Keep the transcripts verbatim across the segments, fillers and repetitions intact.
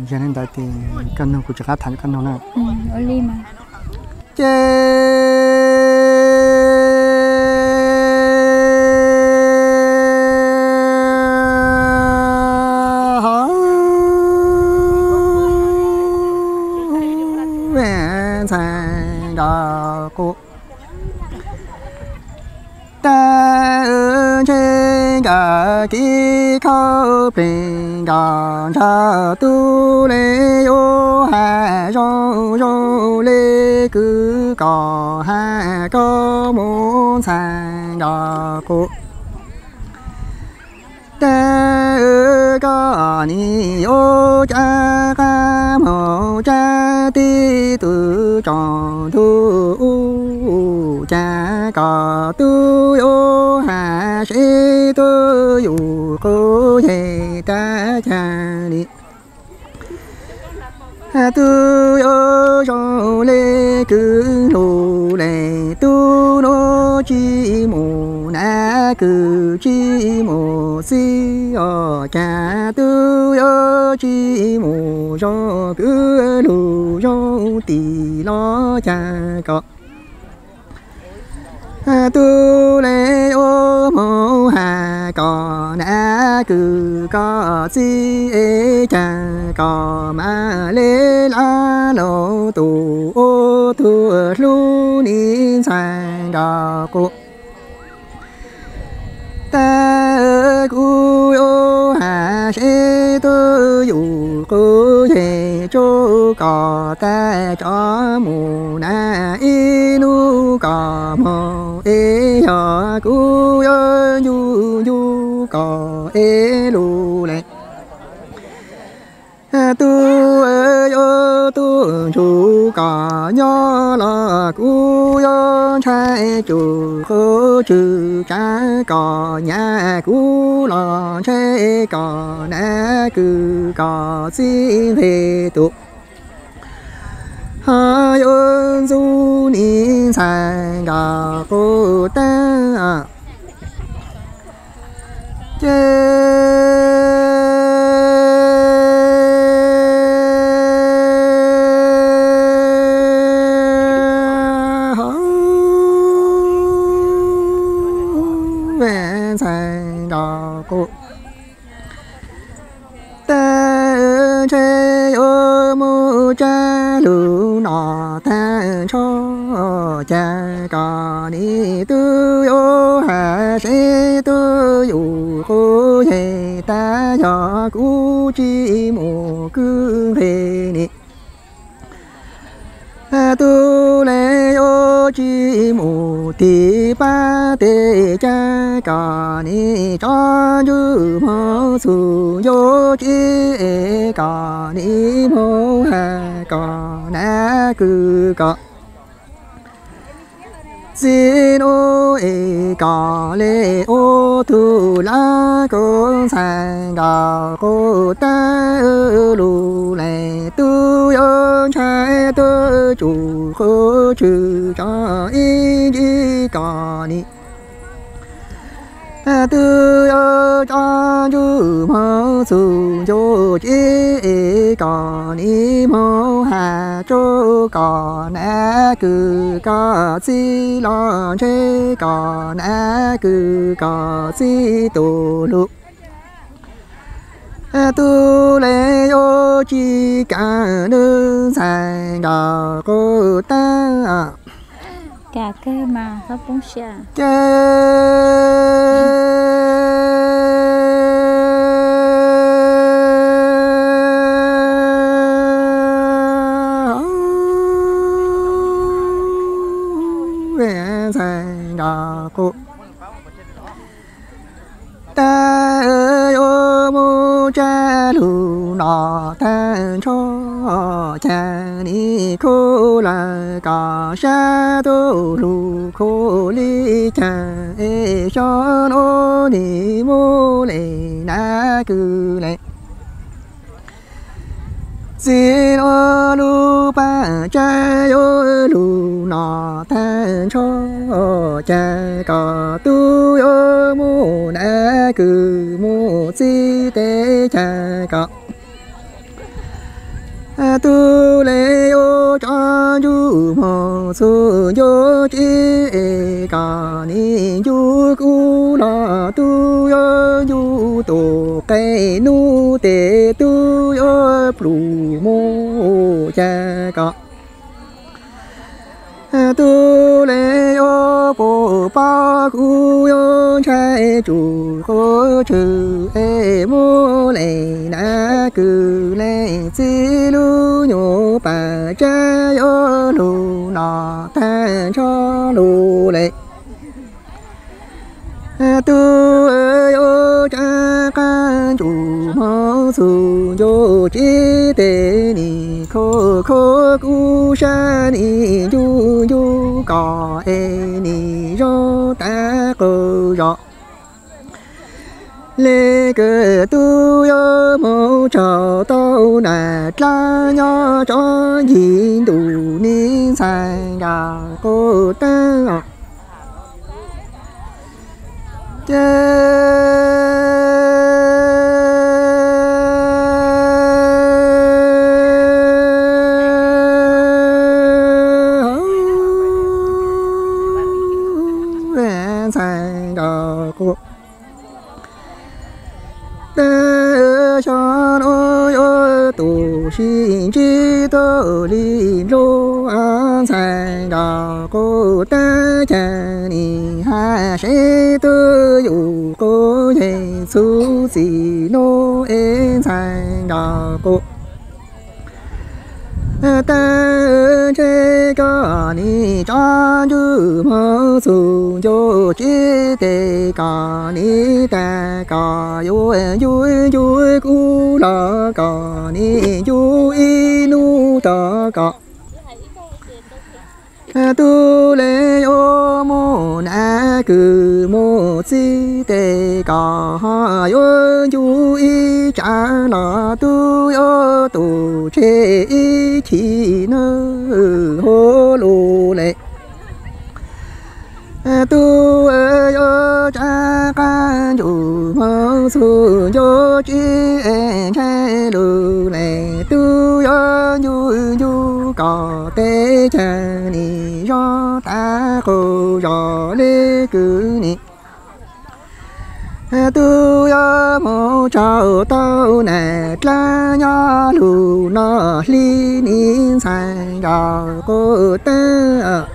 cho nên tại thì cân nó cũng chỉ có thành cân nó nè ừ oli mà về thành đó cô ta ở trên cả kia khâu bình đàn cha tu lê ô hà rô rô lê cứ có hà có muốn thành đó cô ta ở có ni ô cha ca mô cha ti tu tròn tu cha có tu ô hà sĩ tu yu cô ye ta cha ni hà tu ô rô lê cứ lô lê tu nô chi mô na cứ chi mô si ô cha tu ô chi mô rô cứ lô rô tì lo cha có tu lê ô mô hà có na cứ có si ê cha có ma lê la lô tu ô tu lu ni sang đà cô ta cu ô hà sẽ tu yu cô ye cho có ta cho mù na i nu có mô e ya cu yo yu yu có e lu lệ tu yo tu chu có nhớ là cu yo trai chu khô chữ cha có nhà cu lo trai có na cứ có xin về tu ha yo du ni sang ga cô ta sang đò cô ta chơi ô mô cha lu nọ ta cho cha có ni tu ô hà sẽ tu yu cô ye ta cho cu chi mô cứ về ni tu lê ô chi mô ti ba tê cha có ni cho như mô su yo chi e có ni mô hà có na cứ có xin ô e có lê ô tu la cô sang đào cô ta lu lê tu yo trai tu chủ khô chữ cho y đi có ni tu yo cho chú mô su yo chi có ni mô hà cho có na cứ có si lo chê có na cứ có si tu lu tu lê yo chi cả nữ sang đò cô ta cả cơ mà có bún xà về sang đò cô ta ơi ô mô cha lu nọ ta cho cha ni cô là có sa tu lu cô li cha e cho nó ni mô lệ na cứ lệ xin ô lu ba cha yo lu nọ ta cho cha có tu yo mô na cứ mô si tế cha có tu lê ô cha du mô su yo chi ca ni du cu la tu yo du tu cây nu te tu yo plu mô cha ca tu lê ô bồ ba cu yo chai chu ho chư e mô lê na cư lê chi lu nhô bà cha yo lu na than cho lu lê tu yo cha can chu mô su yo chi te ni khô khô cu sa ni yu yu ca e ni ro ta cô ro lê cơ tu yo mô trò tâu nà cha nho cho yin đủ ni sang ra cô ta sang ra cô ta cho nó yo tu xin chi tơ li lô an sang ra cô ta cha ni ha sẽ tơ yu cô ye su si no en sang ra cô ta che ca ni cha ju ma su yo chi te ca ni ta ca yo yu yu cu la ca ni yu i nu ta ca tu lê yo mô na cư mô si te ca ha yo yu i cha la tu yo tu che i chi nơ hô lô lê tu yo cha can chu mô su yo chi en che lu lê tu yo yu yu ca te cha ni ro ta cô ro lê cư ni tu yo mô trao tâu nè cha nho lu no li ni sang ra cô ta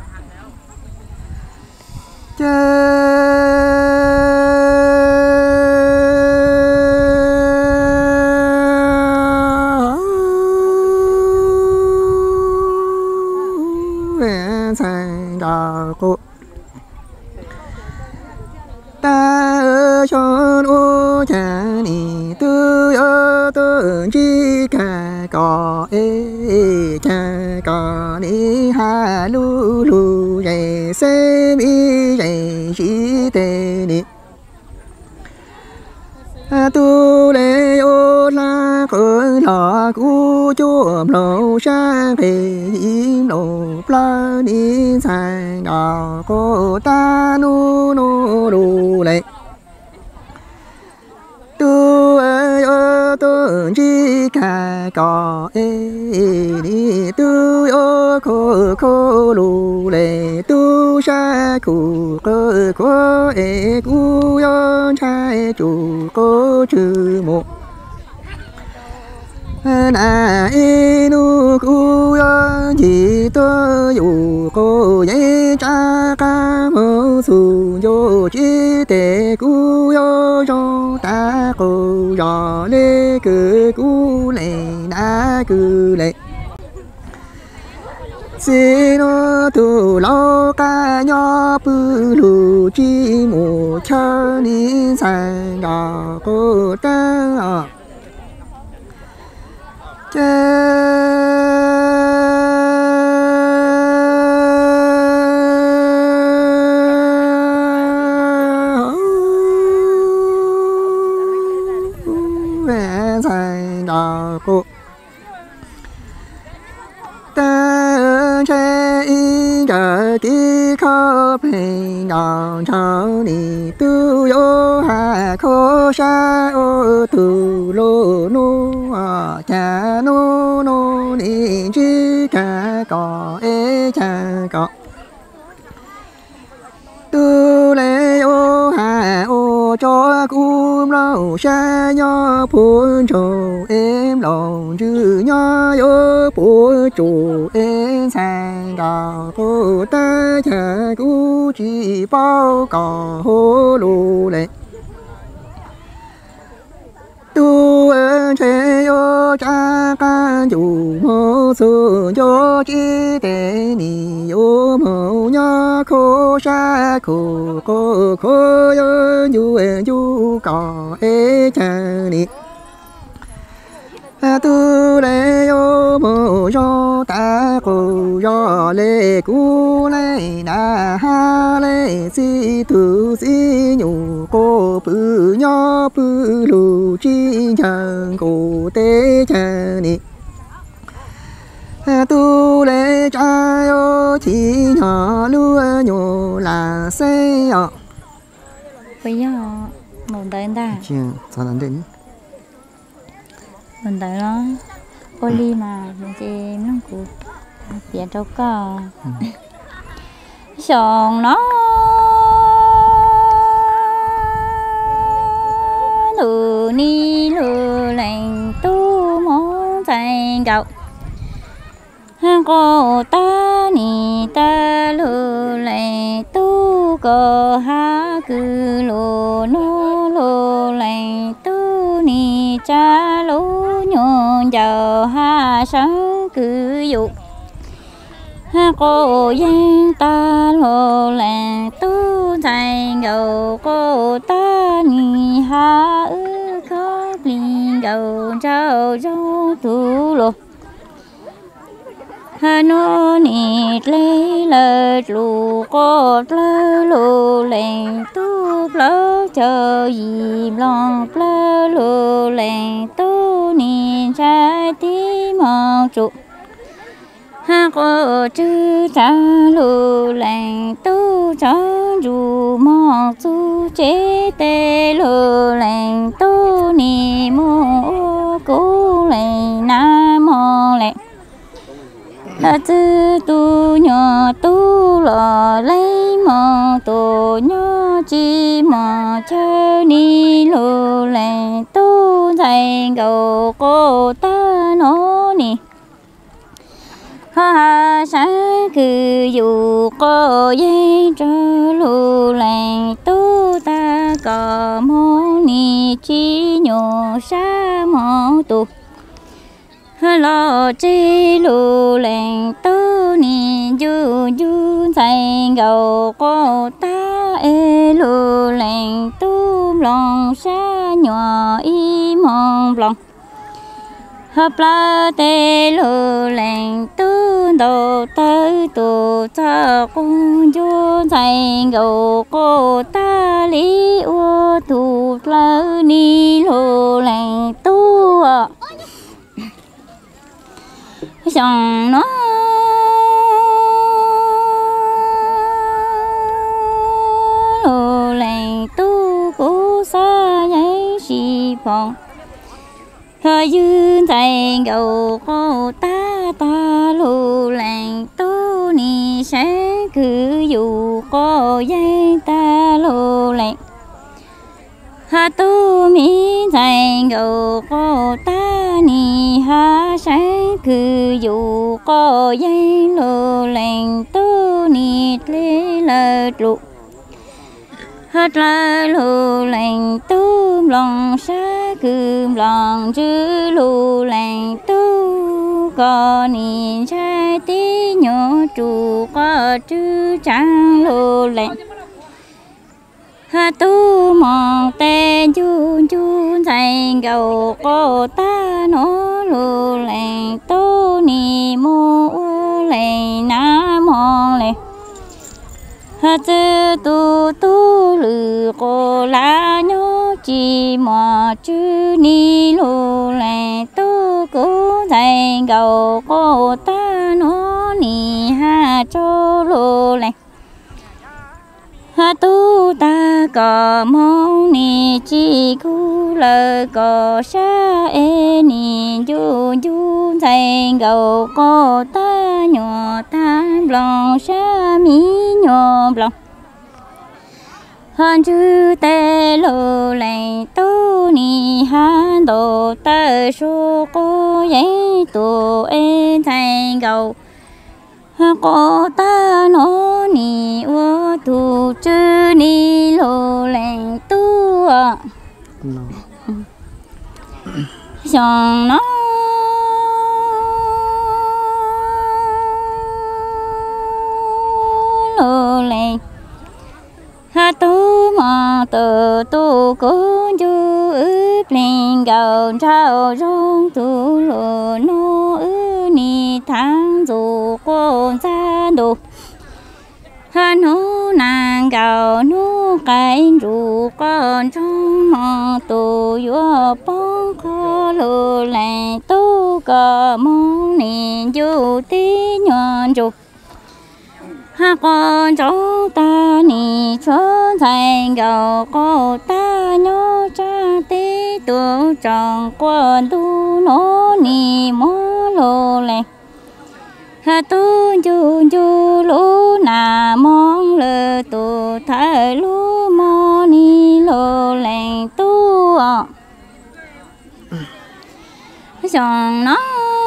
sang ra cô ta cho ô cha ni tu yo tu chi ca ca e cha ca ni ha lu lu ye se mi ye chi te ni tu lê ô la khơi la cu chu lô sa về im lô pla ni sang đào cô ta nu nu lu lê tu ơ tu chi ca ca e ni tu yo khô khô lu lê tu sa khu cơ khô e cu yo chai chu cô chư một na e nu cu yo ji to yu cô ye cha ca mô su yo chi te cu yo cho ta cô yo lê cư cu lê na cư lê si no tu lo ca nho pu lu chi mu cha ni sang ga cô ta sang ga cô ta che in ra kí khó phê nhỏ cháu ni tu yo hà khó sa ô tu lô nô cha nô nô ni chi ca có ê cha có tu lê ô hà ô cho cum lâu sa nho phun trầu em lòng chữ nho yo phun trầu em sang đào cô ta cha cu chỉ bao cỏ hô lù lệ tu ơn chế yo cha can chủ mô sư yo chi tế ni yo mô nhá khô sa khô khô khô yo yu ê yu cỏ ê cha ni tu lê yo mô yo ta cô yo lê cu lê na ha lê si tu si nhu cô bự nhó bự lù chi chẳng cô tế cha ni tu lê cha yo chi nhỏ lúa nhô là xe yo bây giờ một đời ta chuyện sao đến đến một đời đó cô đi mà mình chỉ nó cũng tiền đâu có sòng nó lù ni lù lành tu mong thành gạo cô ta ni ta lù lành tu cô ha cứ lù nô lù lành tu ni cha lù nhon giàu ha sáng cứ dụ cô giang ta lô làng tu thành gầu cô ta ni ha ư khó linh gầu trao trao tu lô hà nô ni lấy lời lù cô lơ lù làng tu lơ chờ dìm lòng lơ lù làng tu ni trái tim mong trụ ha cô chữ cha lù làng tu cha dù mong tu chế tê lù làng tu ni mô cố làng nam mô làng là chữ tu nhỏ tu lò lấy mong tu nhỏ chi mong chơi ni lù làng tu thành cầu cô ta nó ni ha sáng cứ dù có dây cho lù làng tu ta có mong ni chi nhô sa mong tu lo chi lù làng tu ni du du thành gầu cô ta ê lù làng tu lòng sa nhỏ y mong lòng hợp la tê lù làng tu đầu tới tu cha cung du thành gầu cô ta lý ô tu lơ ni lù làng tu dòng nó lù làng tu cố xa giấy xì phòng hơi dương thành gầu cô ta ta lù làng tu ni sáng cứ dù cô dây ta lù làng ha tu mi thành gầu cô ta ni ha sáng cứ dù cô dây lù làng tu ni lê lơ lụ hết la lù làng tu lòng sa cừm lòng chữ lù làng tu có ni trái tí nhỏ trụ có chữ trắng lù làng ha tu mong tê chun chun thành gầu cô ta nó lù làng tu ni mô làng nam mô làng ha chư tu tu lư cô la nhô chi mò chư ni lù làng tu cố thành gầu cô ta nó ni ha na cho lô lệ ha tu ta có mong ni chi cu lơ có sa e ni du du thành gầu có ta nhỏ ta blanc sa mi nhỏ blanc hơn chữ tê lô lệ tu ni han đồ tơ số cô giấy tu e thành gầu có ta nó ni ô tu chữ ni lô lệ tu à xong nó lô lệ ha tu mà từ tu cũng chú ướp lên gạo trao rong tu lô nó ư ni tháng dù con ra đồ ha nó nàng gạo nó cái rủ con trong mà tu vô bóng khó lô lệ tu có mong niệm chú tí nhọn rủ ha con cháu ta ni cho thành gạo có ta nhớ cha tí tu tròn quan tu nó ni mô lô lệ ha tu chu chu lú na mong lơ tu thái lú mô ni lô lệ tu à xong nó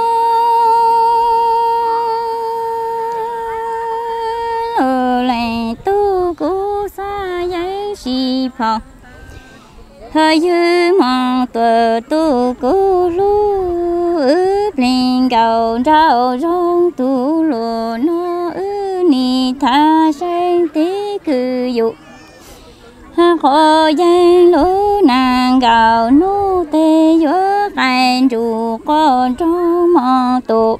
phò hơi dư mong tuờ tu cú lu ướp lên gạo rau rong tu lô nó ư ni tha sen tí cư dụ ha khó gian lú nàng gạo nu tê giữa cành trụ con trong mong tụ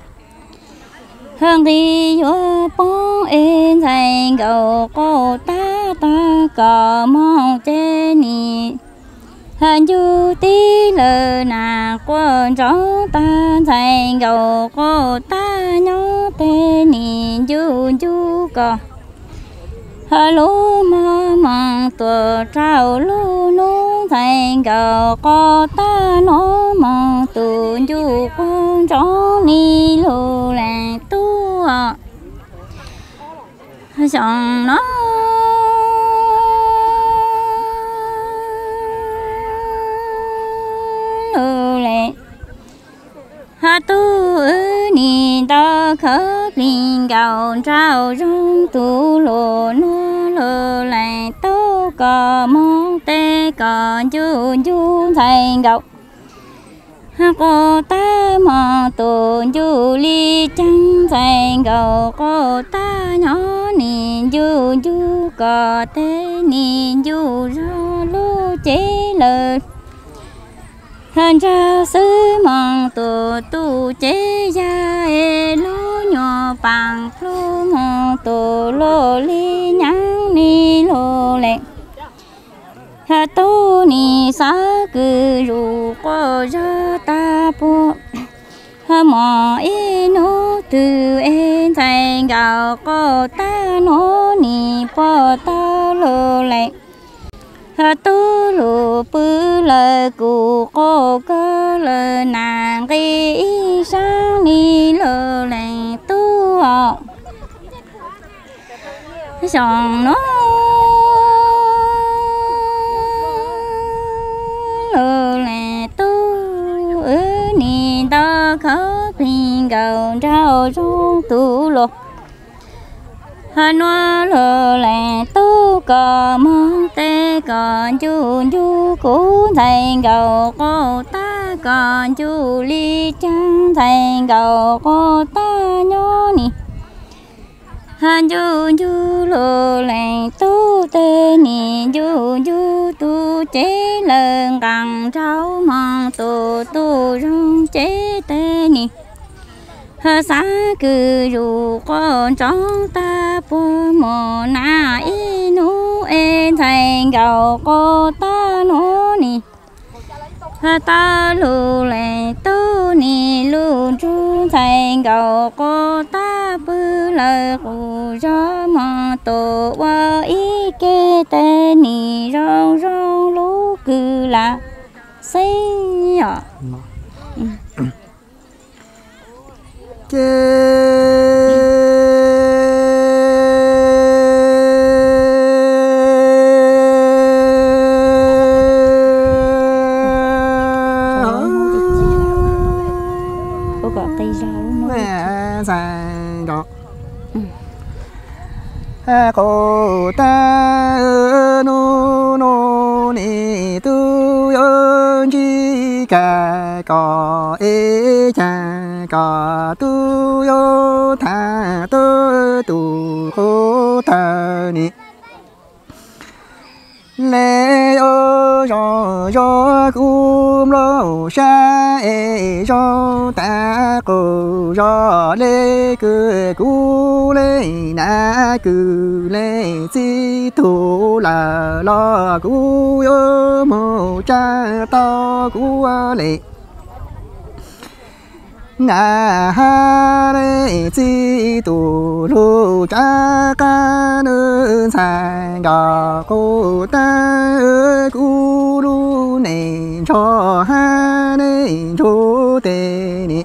hơn đi vô bóng em thành gầu cô ta ta có mong chê nì hơn chú tí lờ nà quân trong ta thành gầu cô ta nhó tê nì chú chú có hơn lú mơ mong tùa trao lú lú thành gầu cô ta nó mong tùa chú quân trong ni lù làng tu à xong nó lù lệ ha tu ư ni ta khớp linh gạo trao rong tu lô nó lô lệ tu có mong tê còn chú chú thành gạo ha cô ta mong tu du li chẳng thành gạo cô ta nhỏ ni du du có thế ni du ra lu chế lời hơn ra sư mong tu tu chế gia e lu nhỏ bằng lu mong tu lô li nhang ni lô lệ ha tu ni sa cư ru cô ra ta po ha mò e no từ en thành gạo cô ta no ni po ta lô lệ ha tu lô pư lơ cụ cô cơ lơ nàng ri sang ni lô lệ tu à xong nó lô lệ tu ư ni ta khớp linh gạo trao rong tu lô ha noa lô lệ tu có mong tê còn chú chú cú thành gạo cô ta còn chú li chẳng thành gạo cô ta nhó ni ha chú chú lô lệ tu tê ni chú chú tu chế lần càng trao mong tu tu rong chế tê ni ha sa cư ru con trong ta po mò na i nu e thành gạo cô ta nó ni ha ta lu lệ tu ni lu chu thành cầu cô ta bư lơ cụ gió mà tổ wa ý kê tê nì rong rong lú cư là xây à cô ta nô nô ni tu yon chi ca có e cha có tu yo tha tu tu cô ta ni lê yo yo yo cum lo sa e yo ta cô yo lê cứ cu lê na cứ lê chi tu là lo cu yo mo cha to cu lê na ha lê chi tu lu cha ca nữ sang gà cô ta cu lu nè cho ha nè cho tê nè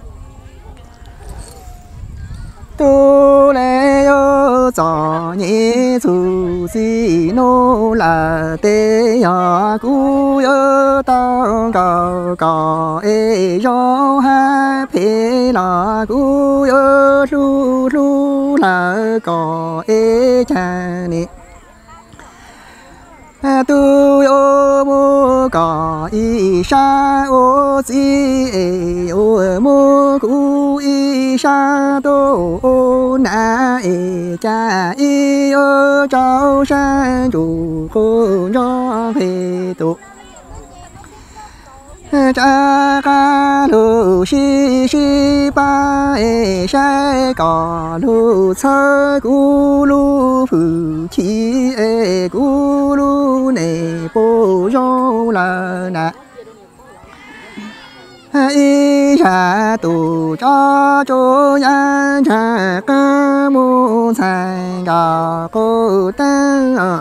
tu lê yo cho nhị chu si nô là tê ya cu yo tao gà gà e yo ha phê là cu yo lu lu là gà e cha nè tu yo mo ga i sha o ji e o mo ku i sha do o na e cha i yo zhao shan zhu hu yo hui du cha ga lu xi xi ba e sha ga lu ca gu lu fu qi e gu lu ne bo yo la na i sha tu cha zhou yan cha ga mu cai ga gu dan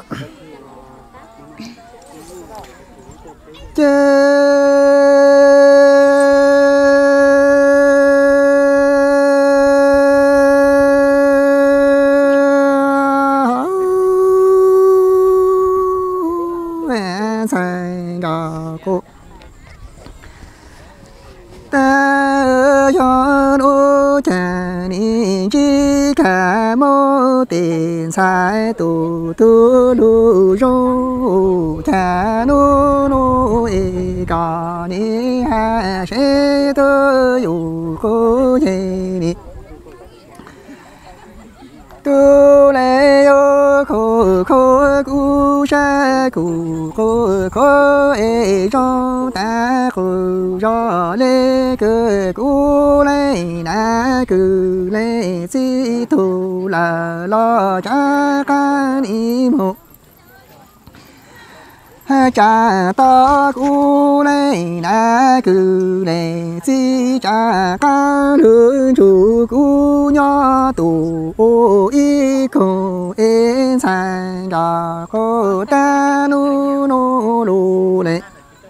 tiền sai tu tu lu rô cha nô nô e ca ni ha se tơ yu ko ye ni tu lê yo ko ko ku sa ku ko ko e cho ta ko cho lê cơ ku lê na ku lê si tu là lo cha ca ni mo cha ta cu lê na cứ lê chi cha ca lương chủ cu nho tu ô y cô e sang ga cô ta nu nu lu lê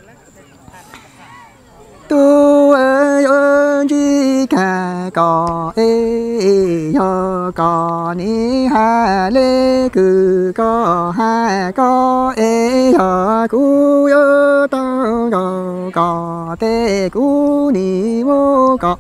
tu ơi ơn chi ca có e yo có ni ha lê cứ có ha có e yo cu yo tao có có tê cu ni mô có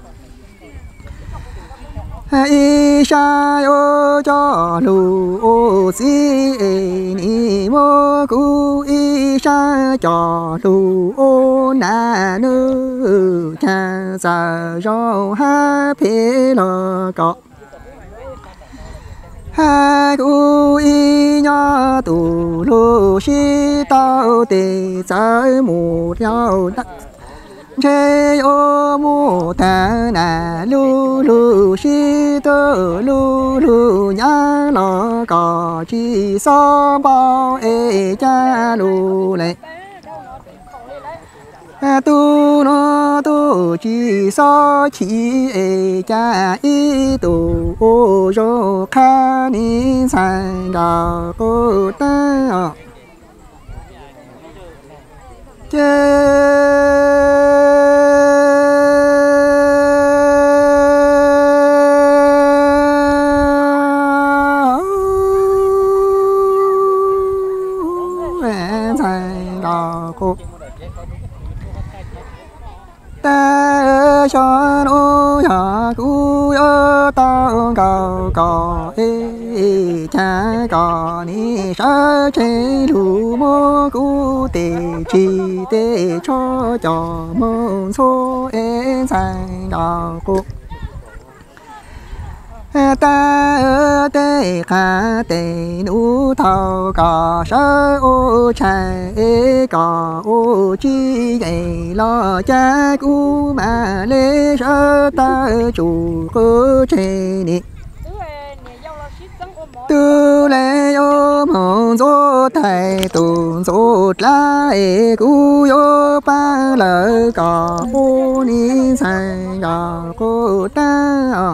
i sha yo cho lu o si e ni mô cu i sha cho lu o na nu cha sa yo ha phê lo có ha cu i nho tu lu si tao tê sai một nhau đắc chê ô mu ta na lu lu si tơ lu lu nhá lo có chi so bao e cha lu lệ tu nó tu chỉ so chỉ e cha y tu ô rô kha ni san ga cô ta ta cho nó ya cu yo tao cao cao e cha cao ni sa che lu mo cu te chi te cho cho mong so e san ga cu ta te kha te nu thao ca sa ô cha e ca ô chi dạy lo cha cu ma lê sa ta chủ cơ che ni tu lê yo mong zo thai tu zo la e cu yo pa la ca ô ni san ga cô ta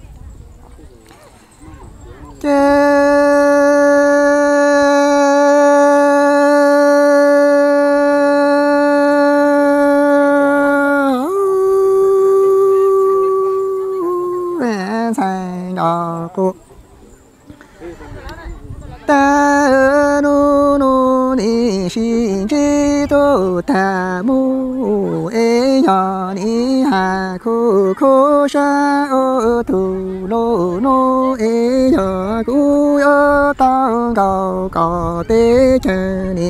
ta no no ni xin chi to ta mu e ya ni ha ko ko sha o tu no no e ya ku yo ta ga ga te che ni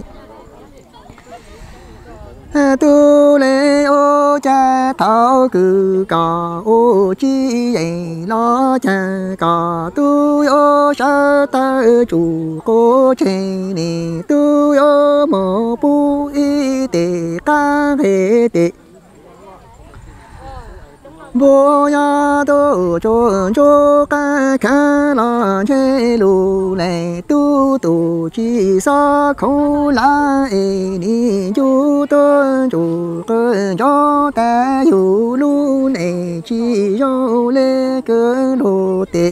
tu lê ô cha thảo cử cà ô chi dạy lo cha cà tu ô sa ta chủ cô che ni tu ô mô pu y tê ca hệ tê bố ya tô chôn chô ca ca la che lu lê tu tu chi sa khâu la e ni chu tô chu cơ cho ta yu lu lê chi yo lê cơ lu tê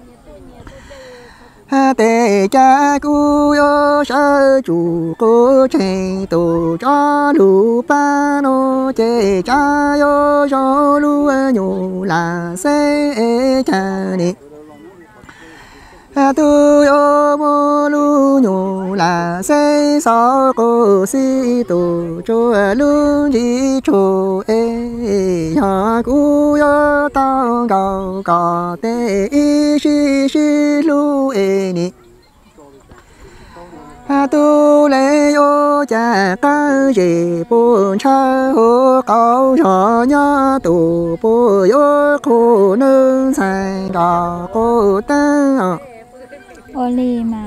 tê cha cu yo sa chủ cô che tu cho lu pa no che cha yo cho lu nyu la se cha ni tu yo mo lu nyu la se sa cô si tu cho lu ji cho e ya cu yo ta ga ga te i shi shi lu e ni tu lê yo cha ca gì bồn cha hồ cao cho nhá tu bồ yo cô nương sai đà cô ta ô li mà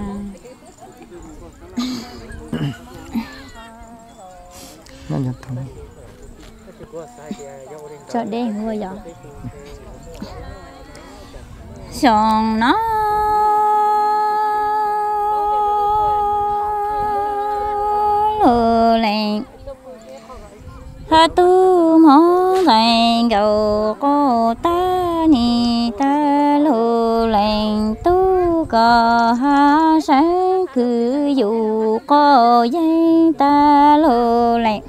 cho đen ngồi giờ xong nó lô lệnh ha tu mô lệnh gầu cô ta ni ta lô lệnh tu cò ha sáng cứ dụ cô dây ta lô lệnh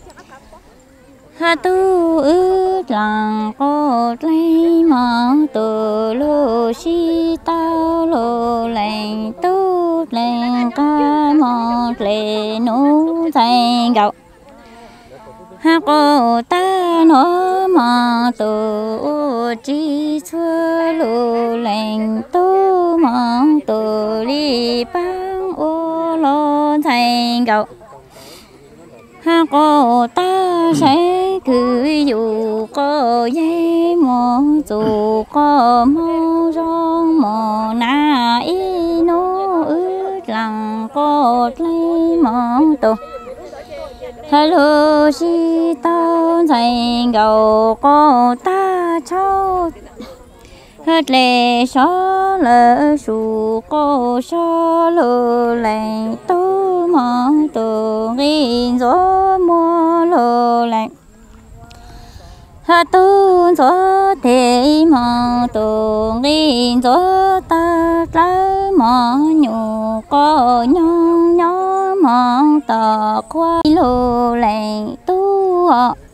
ha tu ước lòng cô lấy mong tu lô si tao lô lệnh tu lệnh ca một lệ nụ thành gạo ha cô ta nó mà tu chi xưa lô lệnh tu mong tu li bang ô lô thành gạo ha cô ta sẽ cứ dù có dây mò dù có mò rong mò na y nó ướt lòng có lấy mò tu hello si tao thành gầu cô ta cháu hết lệ xó lỡ su cô xó lỡ lạnh tô mò tô ghi gió mò lỡ lạnh ha tu gió thế mò tô ghi gió ta lá mò nhủ có nhon nhó mò tờ khoai lỡ lạnh tu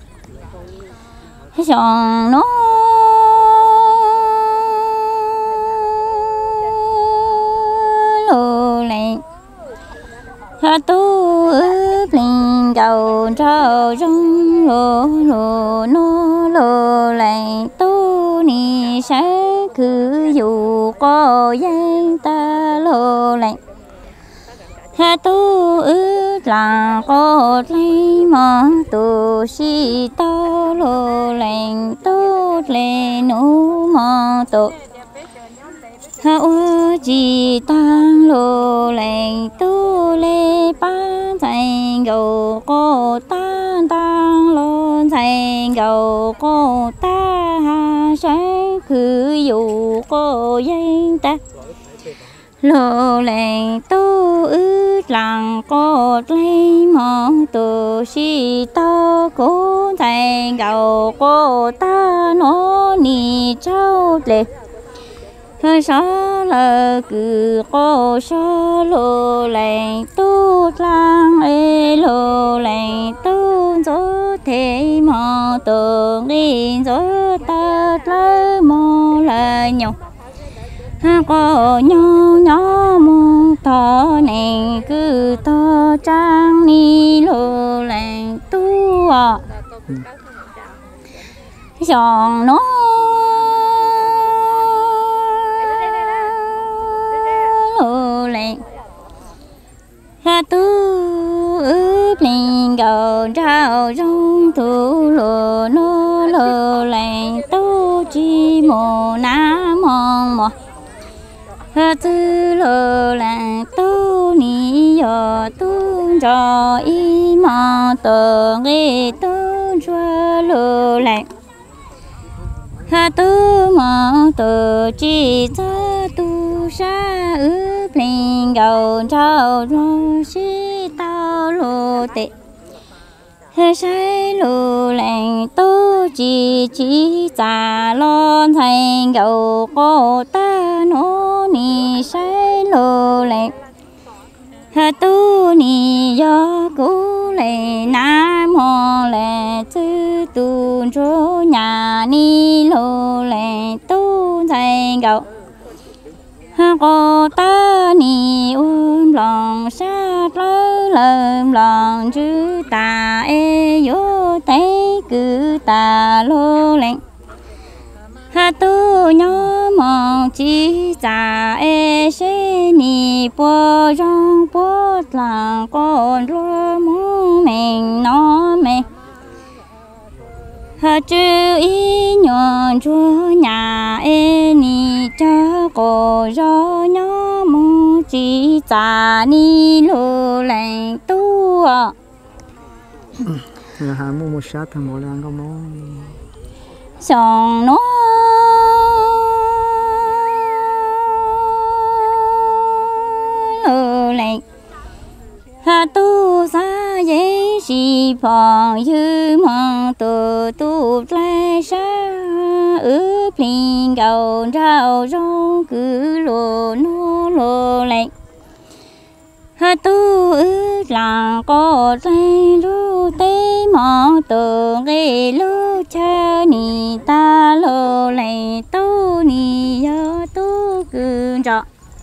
chọn nó ha tu ướp linh cầu trao trong lô lô nô lô lại tu ni sẽ cứ dù có danh ta lô lại ha tu ướp là có lấy mà tu si tao lô lạnh tu lệ nô mà tu ha u chỉ tăng lô lạnh tu lê ban thành gầu cô ta tăng lô thành gầu cô ta ha sáng cứ dù cô danh ta lô lạnh tu ư lặng cô lấy mỏ tu si tao cố thành gầu cô ta nó ni trao lệ sa lơ cứ cô sa lô lạnh tu lang ê lô lạnh tu gió thế mò tường đi gió ta lơ mò là nhau ha có nhau nhỏ mong to này cứ to trang ni lô lạnh tu à giòn nó ha tu ướp linh cầu trao trong thủ lô nô lô lạnh tu chi mô na mong mò ha tu lô lạnh tu ni yo tu cho y mò tờ nghe tu cho lô lạnh ha tu mò tờ chi cha tu sa ướp linh cầu trao trong si tao lô tệ hơi say lô lạnh tu chỉ chỉ trả lon thành cầu cô ta nó ni say lô lạnh ha tu ni do cú lệ nam ho lệ chư tu cho nhà ni lô lệ tu thành cầu ha cô ta ni um lòng sa lơ lơm lòng chữ ta e yo tế cứ ta lô lệnh ha tu nhớ mong chi ta e se ni po rong po làng con lô mong mình nó mình ha chữ ý nhọn chúa nhà e ni cho cô gió nhó mong chỉ ta ni lô lạnh tu à hà mua một sát thằng một làng có món sòng nó lô lạnh ha tu sa dễ si phong dư mong tu tu lai sa ướp linh cầu trao rong cứ lô nô lô lạnh ha tu ướp làng có lai lô tế mò tường ghê lô cha ni ta lô lạnh tu ni yo tu cứ rõ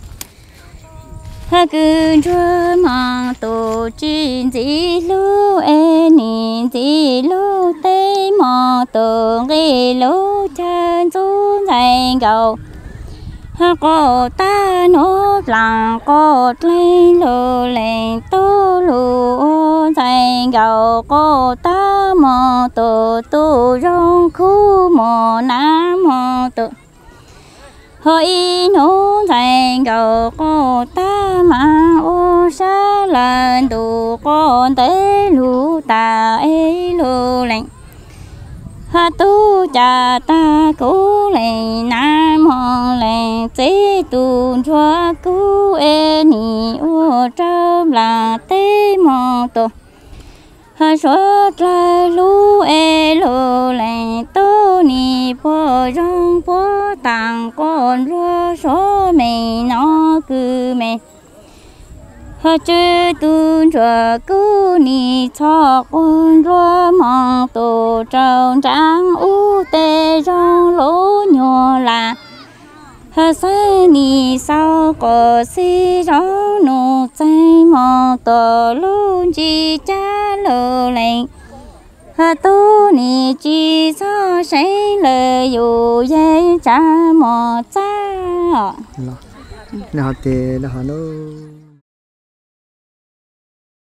ha cứ chúa mang tổ chín gì lô e nín gì lô tê mò tổ ghê lô chân xuống thành cầu ha cô ta nốt làng cô lên lô lên tô lô thành cầu cô ta mò tổ tu rong khu mò nam mò tổ hơi nô thành cầu cô ta mà ô sa lần đủ con tế lũ ta ấy lô lạnh ha tu cha ta cố lệ nam hòn lệ chế tu chúa cố e ni ô trâm là tế mong tổ ha số tra lu e lô lệ tô ni po rong po tàng con rùa số mày nó cứ mày ha chư tu chúa cố ni cho con rùa mong tổ trâu trắng u tê rong lỗ nhỏ là ha sai ni sao có si rong nụ trái mong tổ luôn chỉ cha lô lệnh ha tu ni chỉ sao say lời dù dây cha mò cha là là họ tê là họ nô